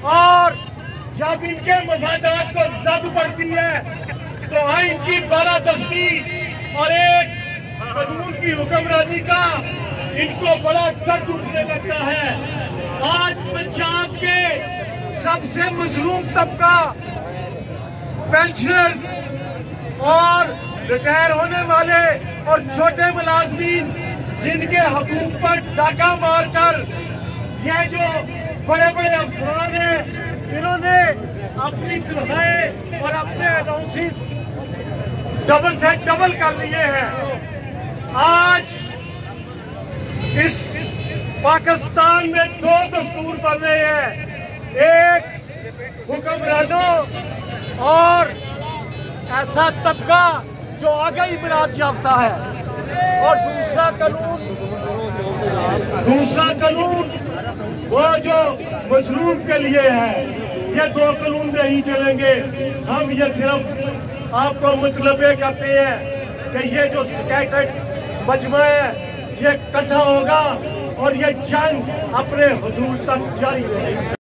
और जब इनके मफादात को जद पड़ती है तो आइन की बालादस्ती और एक कानून की हुक्मरानी का इनको बड़ा दर्द उठने लगता है। आज पंजाब के सबसे मजलूम तबका पेंशनर्स और रिटायर होने वाले और छोटे मुलाजमीन जिनके हकूक पर डाका मारकर ये जो बड़े बड़े अफसरान हैं इन्होंने अपनी तनख्वाहें और अपने अलाउंसेस डबल से डबल कर लिए हैं। आज इस पाकिस्तान में दो दस्तूर बन रहे हैं, एक हुक्मरानों और ऐसा तबका जो आगे मिराज याफ्ता है, और दूसरा कानून वो जो मजलूम के लिए है। ये दो कानून नहीं चलेंगे। हम ये सिर्फ आपको मुतलबे करते हैं कि ये जो स्कैटर्ड मजमा है ये इकट्ठा होगा और ये जंग अपने हुजूर तक जारी रहेगी।